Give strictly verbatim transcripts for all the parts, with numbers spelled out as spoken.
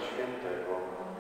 Świętego.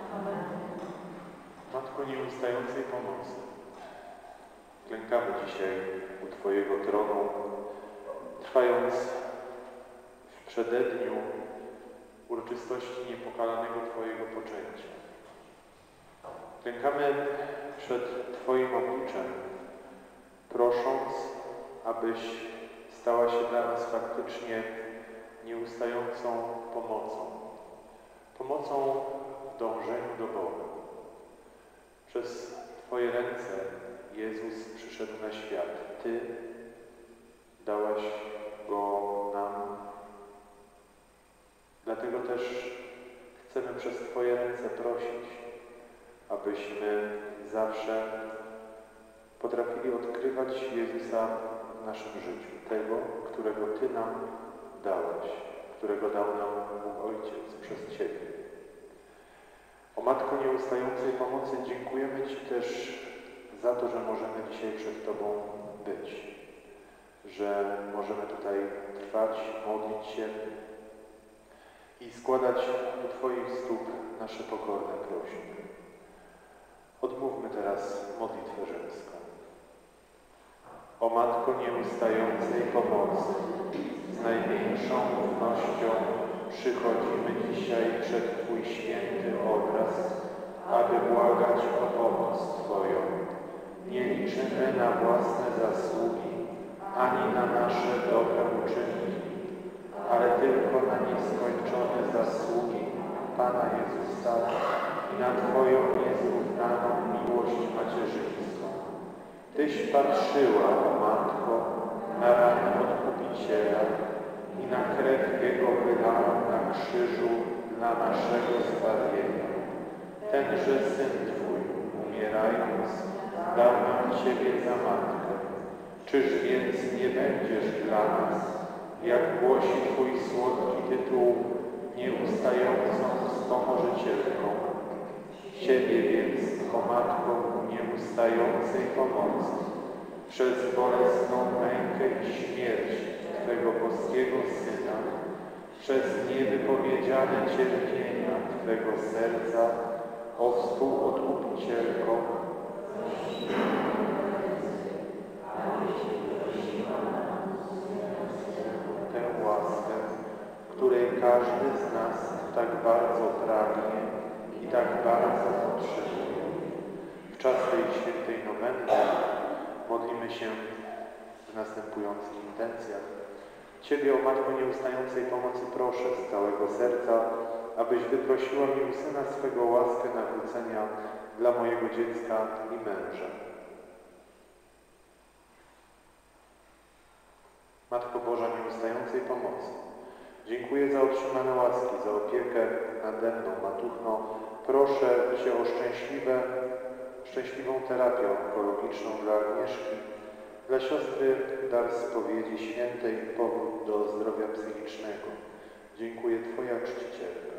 Matko nieustającej pomocy, klękamy dzisiaj u Twojego tronu, trwając w przededniu uroczystości niepokalanego Twojego poczęcia. Klękamy przed Twoim obliczem, prosząc, abyś stała się dla nas faktycznie nieustającą pomocą. Pomocą w dążeniu do Boga. Przez Twoje ręce Jezus przyszedł na świat. Ty dałaś Go nam. Dlatego też chcemy przez Twoje ręce prosić, abyśmy zawsze potrafili odkrywać Jezusa w naszym życiu. Tego, którego Ty nam dałeś, którego dał nam Bóg Ojciec przez Ciebie. O Matko nieustającej pomocy, dziękujemy Ci też za to, że możemy dzisiaj przed Tobą być, że możemy tutaj trwać, modlić się i składać do Twoich stóp nasze pokorne prośby. Odmówmy teraz modlitwę rzymską. O Matko nieustającej pomocy, z największą ufnością przychodzimy dzisiaj przed Twój święty obraz, aby błagać o pomoc Twoją. Nie liczymy na własne zasługi, ani na nasze dobre uczynki, ale tylko na nieskończone zasługi Pana Jezusa i na Twoją niezrównaną miłość macierzyńską. Tyś patrzyła, o Matko, na rany Odkupiciela i na krew Jego wylaną na krzyżu dla naszego zbawienia. Tenże Syn Twój, umierając, dał nam Ciebie za Matkę. Czyż więc nie będziesz dla nas, jak głosi Twój słodki tytuł, nieustającą wspomożycielką? Ciebie więc, o Matko nieustającej pomocy, przez bolesną mękę i śmierć Twego boskiego Syna, przez niewypowiedziane cierpienia Twego serca, o współodkupicielko, tę łaskę, której każdy z nas tak bardzo pragnie i tak bardzo potrzebuje. W czas tej świętej nomenny modlimy się w następujących intencjach. Ciebie, o Matko nieustającej pomocy, proszę z całego serca, abyś wyprosiła mi u Syna swego łaskę nawrócenia dla mojego dziecka i męża. Matko Boża nieustającej pomocy, dziękuję za otrzymane łaski, za opiekę nade mną, Matuchno. Proszę Cię o szczęśliwe, szczęśliwą terapię onkologiczną dla Agnieszki, dla siostry dar spowiedzi świętej, powód do zdrowia psychicznego. Dziękuję Twoja czcicielka.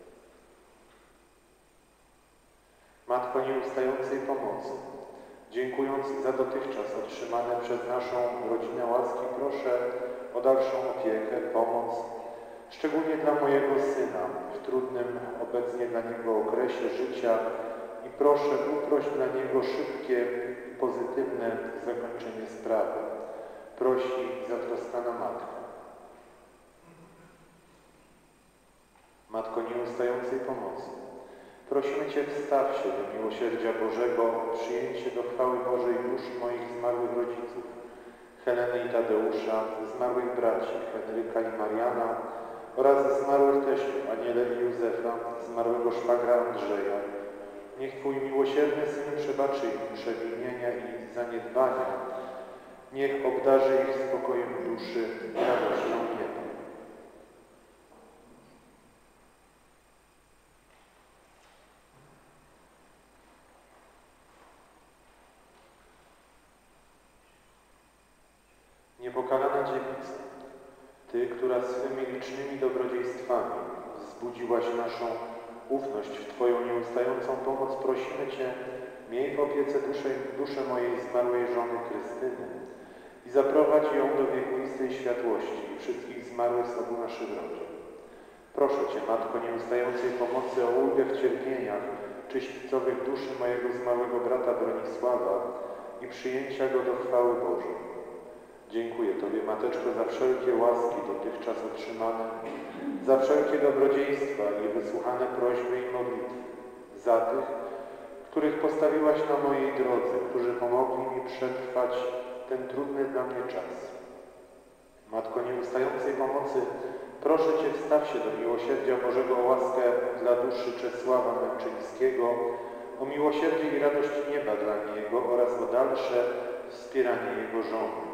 Matko nieustającej pomocy, dziękując za dotychczas otrzymane przez naszą rodzinę łaski, proszę o dalszą opiekę, pomoc, szczególnie dla mojego syna w trudnym obecnie dla niego okresie życia i proszę uproś dla niego szybkie i pozytywne zakończenie sprawy. Prosi zatroskana Matka. Matko nieustającej pomocy, prosimy Cię, wstaw się do miłosierdzia Bożego, o przyjęcie do chwały Bożej dusz moich zmarłych rodziców, Heleny i Tadeusza, zmarłych braci, Henryka i Mariana oraz zmarłych teściów, Aniele i Józefa, zmarłego szwagra Andrzeja. Niech Twój miłosierny Syn przebaczy im przewinienia i zaniedbania. Niech obdarzy ich spokojem duszy i radością nieba. Niepokalana dziewico, Ty, która swymi licznymi dobrodziejstwami wzbudziłaś naszą ufność w Twoją nieustającą pomoc, prosimy Cię, miej w opiece duszę, duszę mojej zmarłej żony Krystyny i zaprowadź ją do wiekuistej światłości i wszystkich zmarłych z obu naszych rodzin. Proszę Cię, Matko nieustającej pomocy, o ulgę w cierpieniach czyśćcowych duszy mojego zmarłego brata Bronisława i przyjęcia go do chwały Bożej. Dziękuję Tobie, Mateczko, za wszelkie łaski dotychczas otrzymane, za wszelkie dobrodziejstwa i wysłuchane prośby i modlitwy, za tych, których postawiłaś na mojej drodze, którzy pomogli mi przetrwać ten trudny dla mnie czas. Matko nieustającej pomocy, proszę Cię, wstaw się do miłosierdzia Bożego o łaskę dla duszy Czesława Męczyńskiego, o miłosierdzie i radość nieba dla niego oraz o dalsze wspieranie jego żony.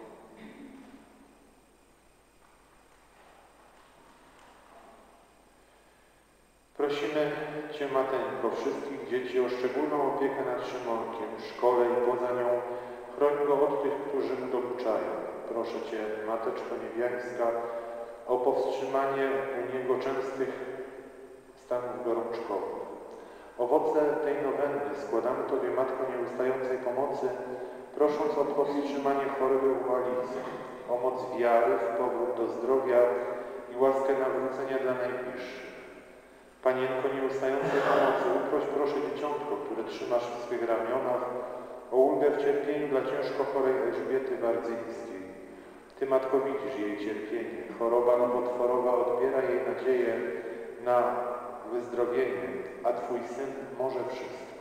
Prosimy Cię, Mateńko, wszystkich dzieci o szczególną opiekę nad Szymonkiem w szkole i poza nią. Chroń go od tych, którzy mu dokuczają. Proszę Cię, Mateczko Niebiańska, o powstrzymanie u niego częstych stanów gorączkowych. Owoce tej nowenny składamy Tobie, Matko nieustającej pomocy, prosząc o powstrzymanie choroby uwalicy, o moc wiary w powrót do zdrowia i łaskę nawrócenia dla najbliższych. Panienko nieustającej pomocy, uproś proszę dzieciątko, które trzymasz w swych ramionach, o ulgę w cierpieniu dla ciężko chorej Elżbiety Wardzyńskiej. Ty, Matko, widzisz jej cierpienie. Choroba nowotworowa odbiera jej nadzieję na wyzdrowienie, a Twój Syn może wszystko.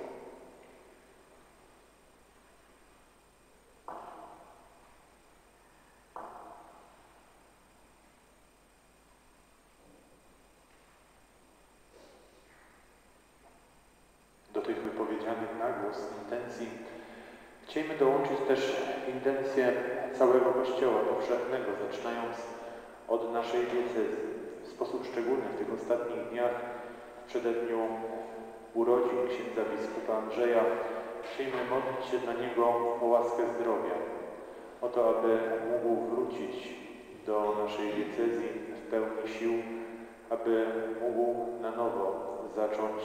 Do tych wypowiedzianych na głos intencji chcielibyśmy dołączyć też intencję całego Kościoła powszechnego, zaczynając od naszej diecezji. W sposób szczególny w tych ostatnich dniach, w przededniu urodzin księdza biskupa Andrzeja, chcielibyśmy modlić się dla niego o łaskę zdrowia, o to, aby mógł wrócić do naszej diecezji w pełni sił, aby mógł na nowo zacząć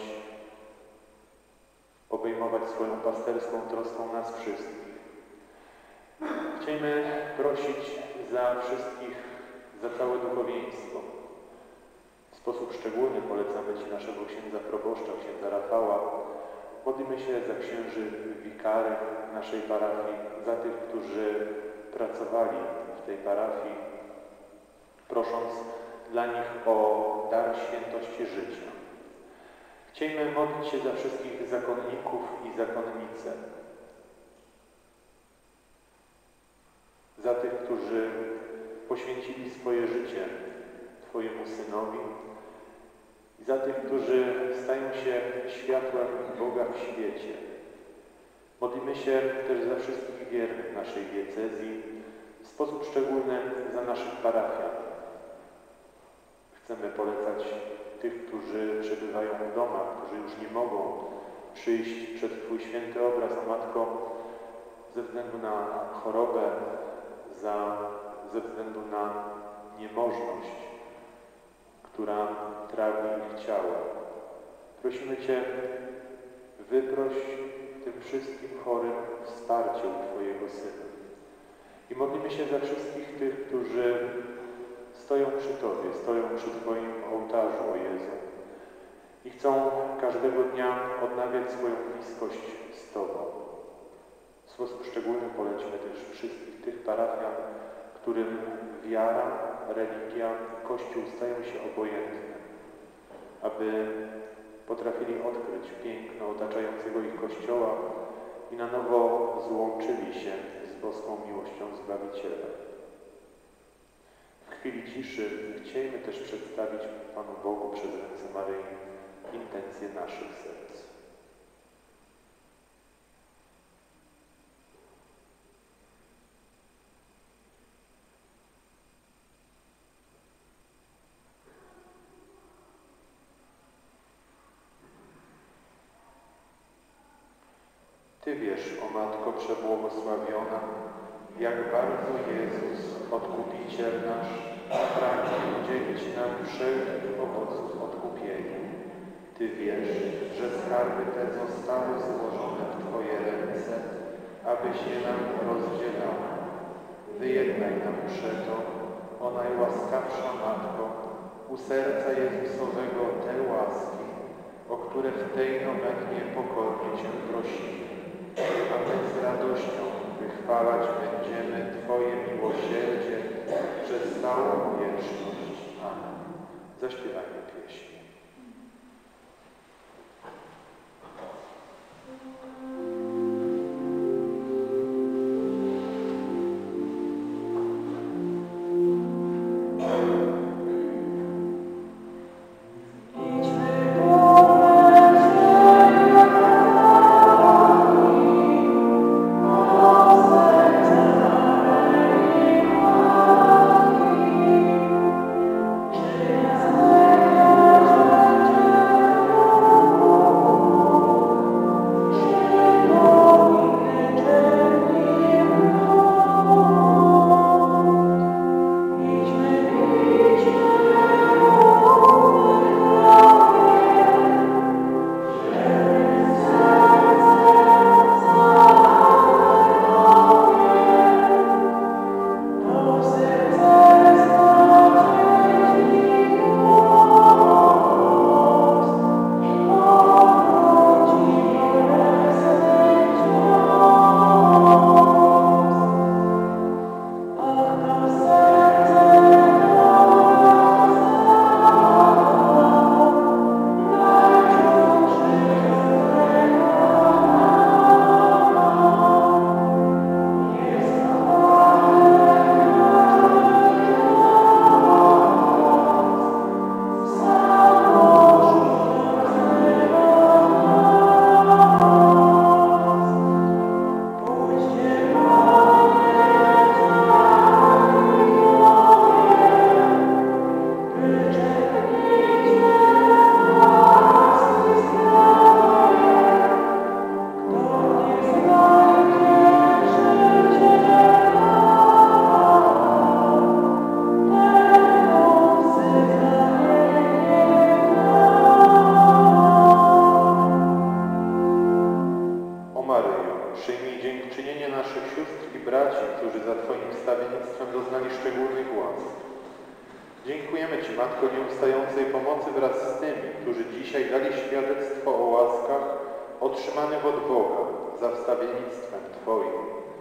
obejmować swoją pasterską troską nas wszystkich. Chcielibyśmy prosić za wszystkich, za całe duchowieństwo. W sposób szczególny polecamy Ci naszego księdza proboszcza, księdza Rafała. Modlimy się za księży wikary naszej parafii, za tych, którzy pracowali w tej parafii, prosząc dla nich o dar świętości życia. Chcielibyśmy modlić się za wszystkich zakonników i zakonnice, za tych, którzy poświęcili swoje życie Twojemu Synowi i za tych, którzy stają się światłem Boga w świecie. Modlimy się też za wszystkich wiernych naszej diecezji, w sposób szczególny za naszych parafian. Chcemy polecać tych, którzy przebywają w domach, którzy już nie mogą przyjść przed Twój święty obraz, o Matko, ze względu na chorobę, za, ze względu na niemożność, która trawi ich ciało. Prosimy Cię, wyproś tym wszystkim chorym wsparcie u Twojego Syna. I modlimy się za wszystkich tych, którzy stoją przy Tobie, stoją przy Twoim ołtarzu, o Jezu, i chcą każdego dnia odnawiać swoją bliskość z Tobą. W sposób szczególny polecimy też wszystkich tych parafian, którym wiara, religia, Kościół stają się obojętne, aby potrafili odkryć piękno otaczającego ich Kościoła i na nowo złączyli się z boską miłością Zbawiciela. W chwili ciszy chcielibyśmy też przedstawić Panu Bogu przez ręce Maryi intencje naszych serc. Ty wiesz, o Matko przebłogosławiona, jak bardzo Jezus, Odkupiciel nasz, pragnie udzielić nam wszelkich owoców odkupienia. Ty wiesz, że skarby te zostały złożone w Twoje ręce, abyś je nam rozdzielała. Wyjednaj nam przeto, o najłaskawsza Matko, u serca Jezusowego te łaski, o które w tej nomennie pokornie Cię prosimy, a my z radością wychwalać będziemy Twoje miłosierdzie przez całą wieczność. Amen. Zaśpiewajmy pieśń. Dziękujemy Ci, Matko nieustającej pomocy, wraz z tymi, którzy dzisiaj dali świadectwo o łaskach otrzymanych od Boga za wstawiennictwem Twoim.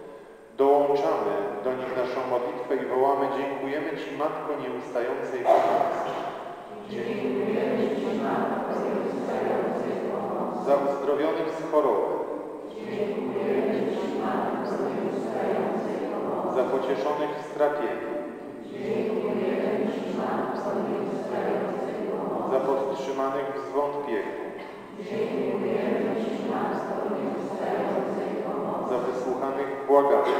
Dołączamy do nich naszą modlitwę i wołamy: dziękujemy Ci, Matko nieustającej pomocy. Dziękujemy Ci, Matko nieustającej pomocy. Za uzdrowionych z choroby. Dziękujemy Ci, Matko nieustającej pomocy. Za pocieszonych w strapieniu. Dziękujemy Ci, Matko nieustającej pomocy. Za podtrzymanych w zwątpieniu. Dziękujemy Ci, Matko nieustającej pomocy. Za wysłuchanych w błaganiu.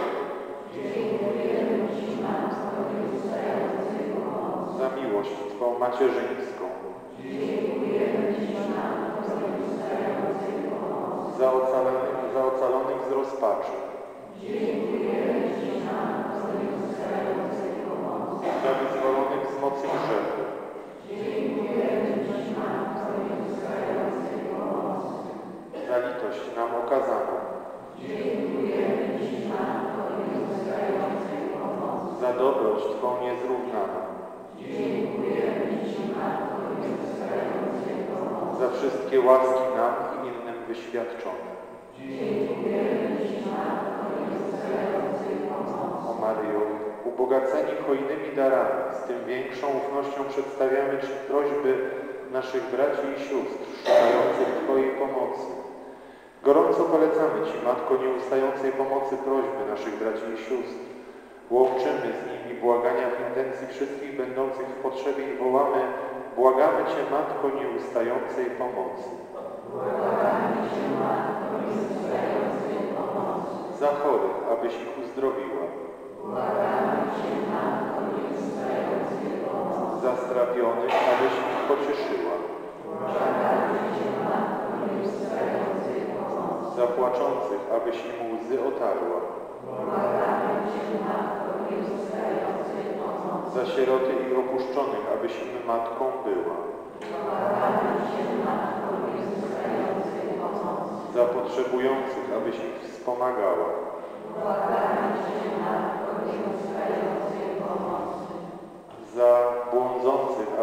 Dziękujemy Ci, Matko nieustającej pomocy. Za miłość Twą macierzyńską. Dziękujemy Ci, Matko nieustającej pomocy. Za ocalonych, za ocalonych z rozpaczy. Dziękujemy Ci, Matko nieustającej pomocy. Za wyzwolonych z mocy grzechu. Dziękujemy Ci, Matko nieustającej pomocy. Za litość nam okazaną. Dziękujemy Ci, Matko nieustającej pomocy. Za dobroć Twą niezrównaną. Dziękujemy Ci, Matko nieustającej pomocy. Za wszystkie łaski nam i innym wyświadczone. Dziękujemy Ci, Matko nieustającej pomocy. O Maryjo, ubogaceni hojnymi darami, z tym większą ufnością przedstawiamy Ci prośby naszych braci i sióstr szukających Twojej pomocy. Gorąco polecamy Ci, Matko nieustającej pomocy, prośby naszych braci i sióstr. Łączymy z nimi błagania w intencji wszystkich będących w potrzebie i wołamy: błagamy Cię, Matko nieustającej pomocy. Błagamy Cię, Matko nieustającej pomocy. Za chorych, abyś ich uzdrowiła. Błagamy Cię, Matko nieustającej pomocy. Za strapionych, abyś ich pocieszyła. Błagamy Cię, Matko nieustającej pomocy. Za płaczących, abyś im łzy otarła. Błagamy Cię, Matko nieustającej pomocy. Za sieroty i opuszczonych, abyś im matką była. Błagamy Cię, Matko nieustającej pomocy. Za potrzebujących, abyś ich wspomagała. Błagamy Cię, Matko nieustającej pomocy. Za błądzących, aby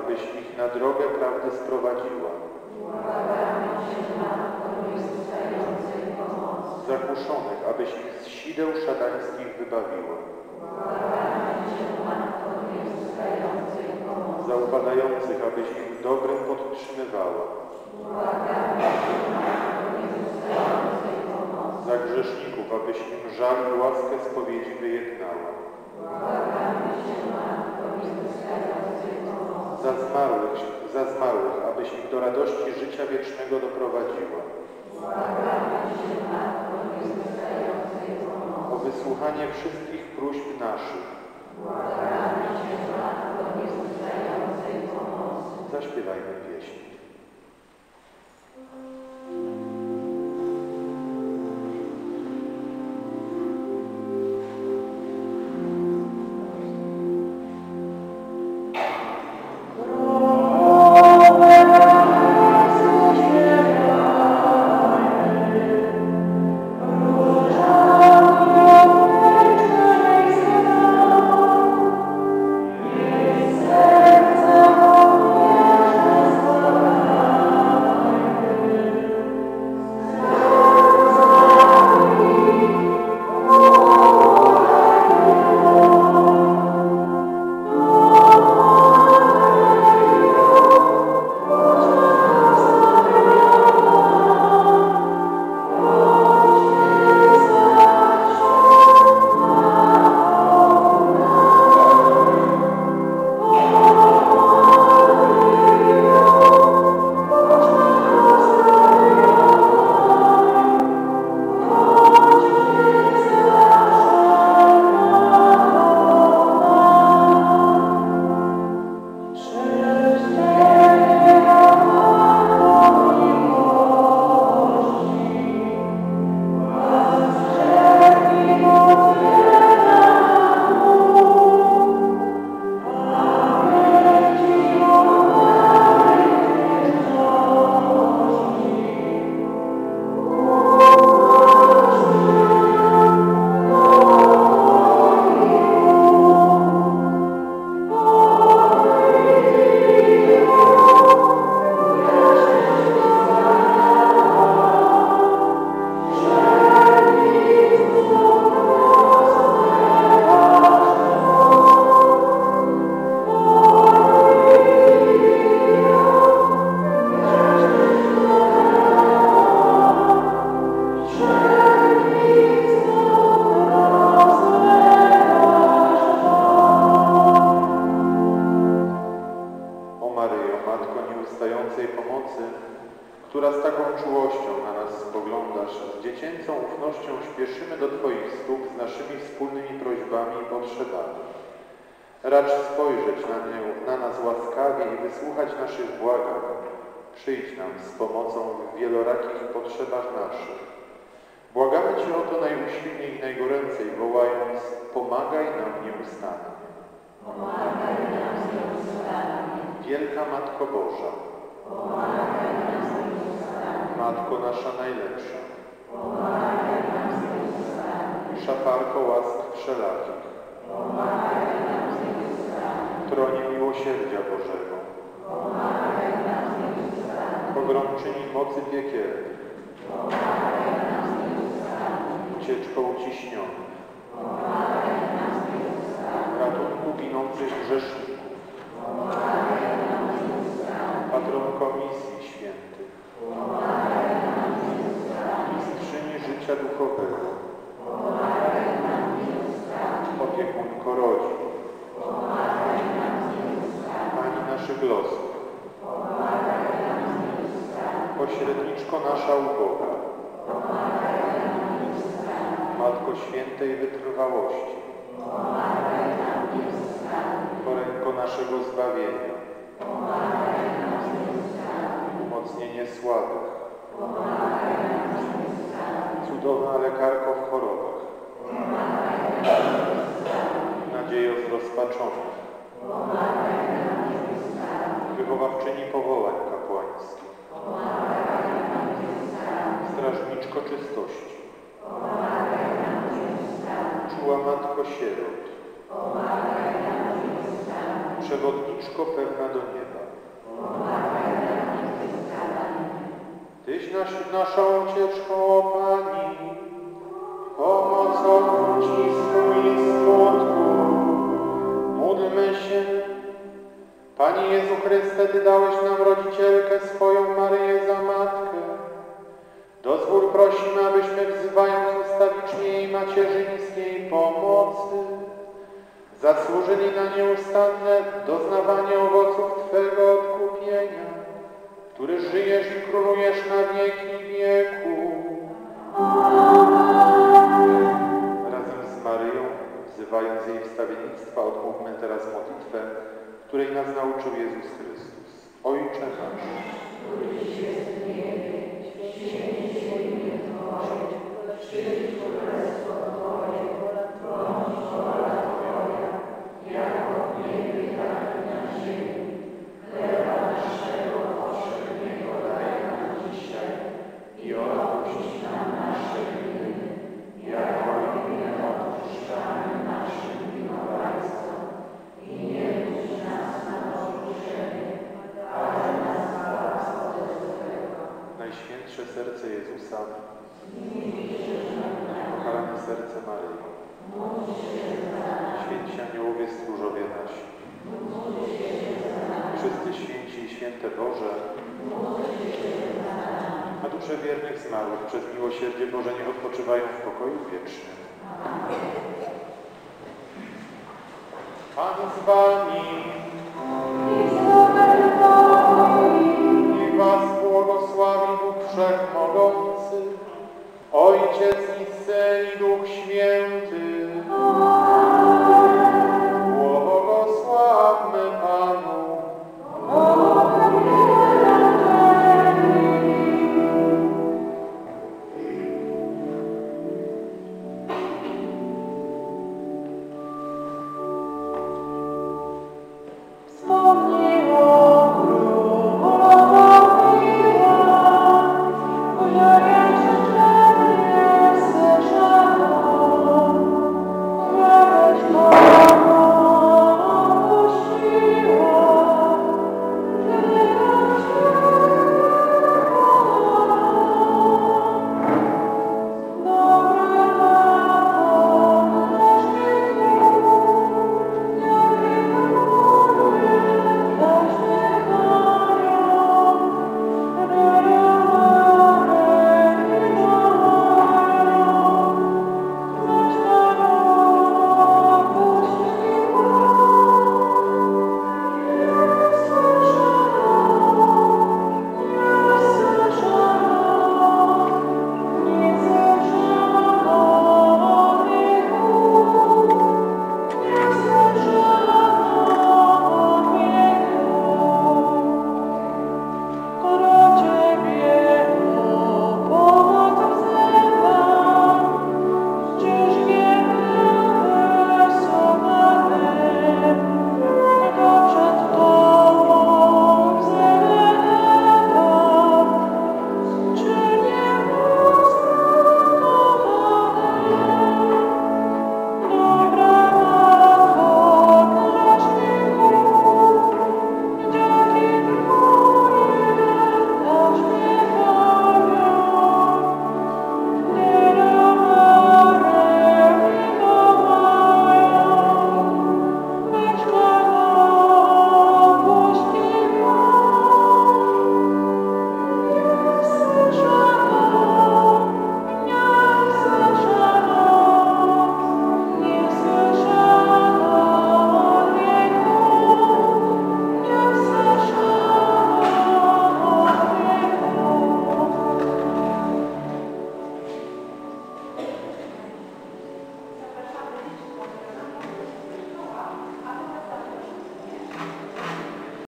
abyś ich na drogę prawdy sprowadziła. Błagamy Cię, Matko nieustającej pomocy. Zakuszonych, abyś ich z sideł szatańskich wybawiła. Błagamy Cię, Matko nieustającej pomocy. Za upadających, abyś ich w dobrym podtrzymywała. Błagamy Cię, Matko nieustającej pomocy. Za grzeszników, abyś im żal i łaskę spowiedzi wyjednała. Błagamy Cię, Matko nieustającej pomocy. Za zmarłych, za zmarłych, abyś ich do radości życia wiecznego doprowadziła. Błagamy Cię, Matko nieustającej pomocy. O wysłuchanie wszystkich próśb naszych. Błagamy Cię, Matko nieustającej pomocy. Zaśpiewajmy pieśń. która z taką czułością na nas spoglądasz, z dziecięcą ufnością śpieszymy do Twoich stóp z naszymi wspólnymi prośbami i potrzebami. Racz spojrzeć na, nie, na nas łaskawie i wysłuchać naszych błagań. Przyjdź nam z pomocą w wielorakich potrzebach naszych. Błagamy Cię o to najusilniej i najgoręcej, wołając: pomagaj nam nieustannie. Pomagaj nam nieustannie. Wielka Matko Boża, Pomagaj nam nieustannie. Matko nasza najlepsza, Pomagaj nam nieustannie. Szafarko łask wszelakich, Pomagaj nam nieustannie. Tronie miłosierdzia Bożego, Pomagaj nam nieustannie. Pogromczyni mocy piekielnej, Pomagaj nam nieustannie. Ucieczko uciśnionych, Pomagaj nam nieustannie. ratunku ginących grzeszników, Pomagaj nam nieustannie. Patronko misji świętych, Pomagaj nam nieustannie. Mistrzyni życia duchowego, Pomagaj nam nieustannie. Opiekunko rodzin, Pomagaj nam nieustannie. Pani naszych losów, Pomagaj nam nieustannie. Pośredniczko nasza uboga, Pomagaj nam nieustannie. Matko świętej wytrwałości, Pomagaj nam nieustannie. Poręko naszego zbawienia, Pomagaj nam nieustannie. umocnienie słabych, Pomagaj nam nieustannie. cudowna lekarko w chorobach, Pomagaj nam nieustannie. nadziejo zrozpaczonych, Pomagaj nam nieustannie. wychowawczyni powołań kapłańskich, Pomagaj nam nieustannie. strażniczko czystości, Pomagaj nam nieustannie. czuła matko sierot, Pomagaj nam nieustannie. przewodniczko pewna do nieba, Tyś nasz, naszą ucieczką, o Pani, pomocą ucisku i smutku. Módlmy się. Panie Jezu Chryste, Ty dałeś nam rodzicielkę swoją Maryję za matkę. Dozwól prosimy, abyśmy wzywając ustawicznie jej macierzyńskiej pomocy, zasłużyli na nieustanne doznawanie owoców Twego odkupienia, który żyjesz i królujesz na wieki wieku. Razem z Maryją, wzywając jej wstawiennictwa, odmówmy teraz modlitwę, której nas nauczył Jezus Chrystus. Ojcze nasz, któryś jest w niebie, święć się imię Twoje, przyjdź królestwo Twoje, bądź wola Twoja, jako w niebie, tak i na ziemi. Chleba naszego powszedniego daj nam dzisiaj i odpuść nam nasze winy, jako i my odpuszczamy naszym winowajcom. I nie wódź nas na pokuszenie, ale nas zbaw ode złego. Najświętsze serce Jezusa, kochane serce Maryi, święci aniołowie stróżowie nasi, wszyscy święci i święte Boże, a dusze wiernych zmarłych przez miłosierdzie Boże niech odpoczywają w pokoju wiecznym. Pan z Wami. Niech Was błogosławi Bóg Wszechmogący, Ojciec i Syn i Duch Święty.